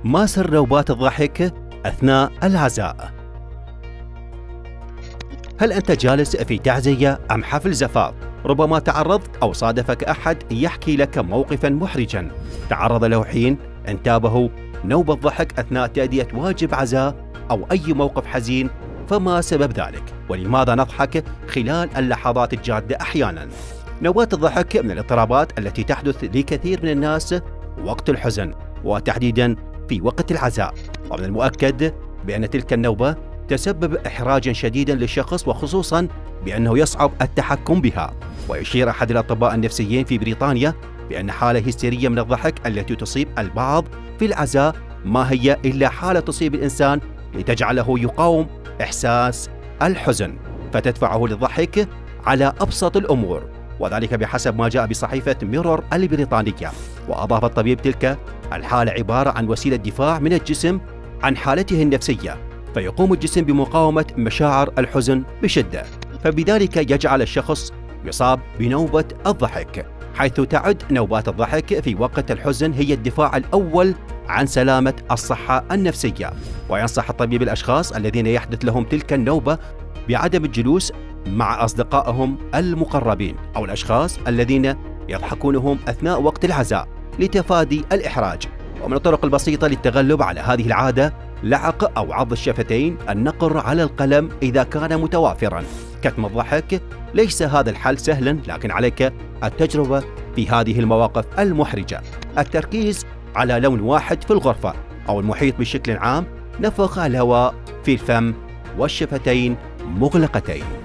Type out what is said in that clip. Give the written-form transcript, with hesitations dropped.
ما سر نوبات الضحك أثناء العزاء؟ هل أنت جالس في تعزية أم حفل زفاف؟ ربما تعرضت أو صادفك أحد يحكي لك موقفاً محرجاً تعرض له حين انتابه نوبة ضحك أثناء تأدية واجب عزاء أو أي موقف حزين. فما سبب ذلك؟ ولماذا نضحك خلال اللحظات الجادة أحياناً؟ نوبات الضحك من الاضطرابات التي تحدث لكثير من الناس وقت الحزن، وتحديداً في وقت العزاء. ومن المؤكد بأن تلك النوبة تسبب إحراجاً شديداً للشخص، وخصوصاً بأنه يصعب التحكم بها. ويشير أحد الأطباء النفسيين في بريطانيا بأن حالة هستيرية من الضحك التي تصيب البعض في العزاء ما هي إلا حالة تصيب الإنسان لتجعله يقاوم إحساس الحزن، فتدفعه للضحك على أبسط الأمور، وذلك بحسب ما جاء بصحيفة ميرور البريطانية. وأضاف الطبيب تلك الحالة عبارة عن وسيلة دفاع من الجسم عن حالته النفسية، فيقوم الجسم بمقاومة مشاعر الحزن بشدة، فبذلك يجعل الشخص يصاب بنوبة الضحك. حيث تعد نوبات الضحك في وقت الحزن هي الدفاع الأول عن سلامة الصحة النفسية. وينصح الطبيب الأشخاص الذين يحدث لهم تلك النوبة بعدم الجلوس مع أصدقائهم المقربين أو الأشخاص الذين يضحكونهم أثناء وقت العزاء لتفادي الإحراج. ومن الطرق البسيطة للتغلب على هذه العادة لعق أو عض الشفتين، النقر على القلم إذا كان متوافراً. كتم الضحك ليس هذا الحل سهلاً، لكن عليك التجربة في هذه المواقف المحرجة. التركيز على لون واحد في الغرفة أو المحيط بشكل عام، نفخ الهواء في الفم والشفتين مغلقتين.